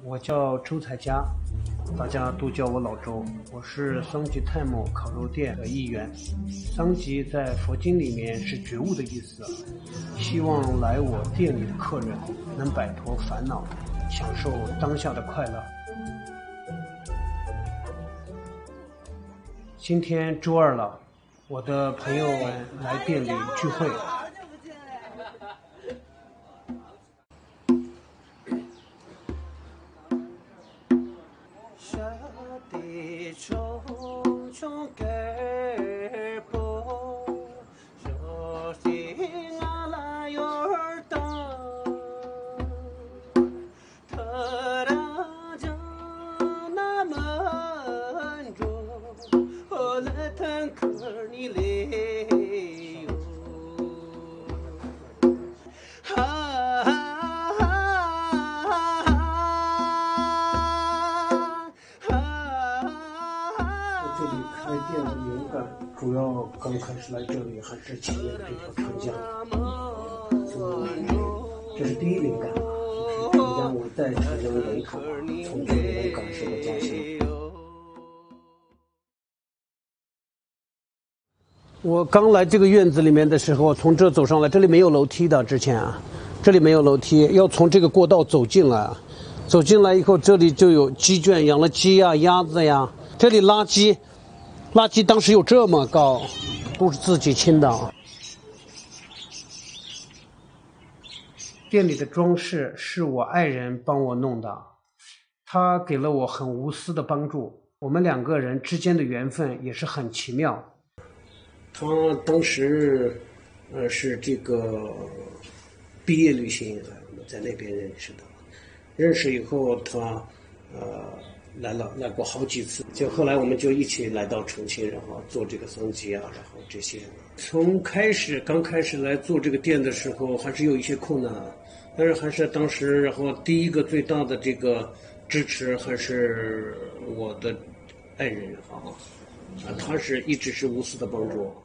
我叫周才佳，大家都叫我老周。我是桑吉泰姆烤肉店的一员。桑吉在佛经里面是觉悟的意思，希望来我店里的客人能摆脱烦恼，享受当下的快乐。今天周二了，我的朋友们来店里聚会。这里开店的灵感主要刚开始来这里还是前面这条长江，这是第一灵感，就是长江我带长江的人口，从这里能感受到家乡。我刚来这个院子里面的时候，从这走上来，这里没有楼梯的，之前啊，这里没有楼梯，要从这个过道走进来。走进来以后，这里就有鸡圈，养了鸡呀、鸭子呀。这里垃圾当时有这么高，都是自己清的。店里的装饰是我爱人帮我弄的，他给了我很无私的帮助，我们两个人之间的缘分也是很奇妙。他当时是这个毕业旅行，我们在那边认识的。认识以后，他来过好几次，就后来我们就一起来到重庆，然后做这个桑吉啊，然后这些。从刚开始来做这个店的时候，还是有一些困难，但是还是当时，然后第一个最大的这个支持还是我的爱人他是一直是无私的帮助我。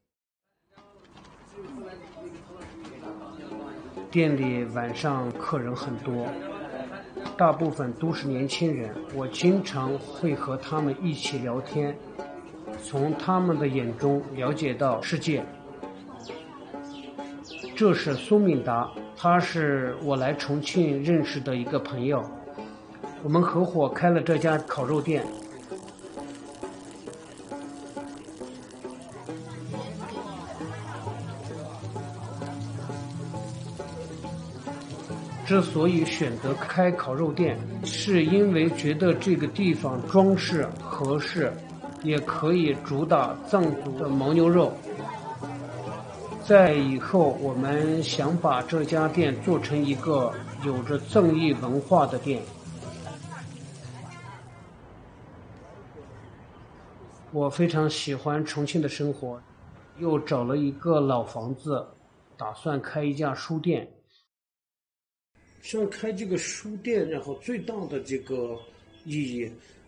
店里晚上客人很多，大部分都是年轻人，我经常会和他们一起聊天，从他们的眼中了解到世界。这是苏敏达，他是我来重庆认识的一个朋友，我们合伙开了这家烤肉店。之所以选择开烤肉店，是因为觉得这个地方装饰合适，也可以主打藏族的牦牛肉。在以后，我们想把这家店做成一个有着藏裔文化的店。我非常喜欢重庆的生活，又找了一个老房子，打算开一家书店。像开这个书店，然后最大的这个意义，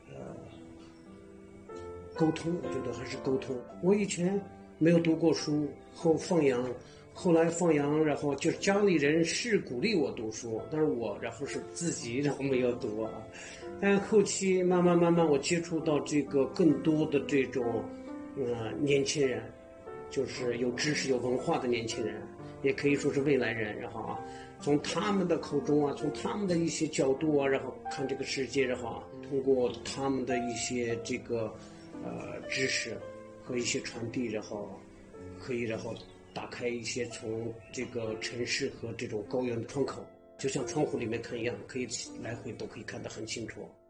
沟通，我觉得还是沟通。我以前没有读过书，后来放羊，然后就是家里人是鼓励我读书，但是我然后是自己然后没有读啊。但后期慢慢我接触到这个更多的这种年轻人，就是有知识有文化的年轻人，也可以说是未来人，然后从他们的口中从他们的一些角度然后看这个世界，然后通过他们的一些这个知识和一些传递，然后可以打开一些从这个城市和这种高原的窗口，就像窗户里面看一样，可以来回都可以看得很清楚。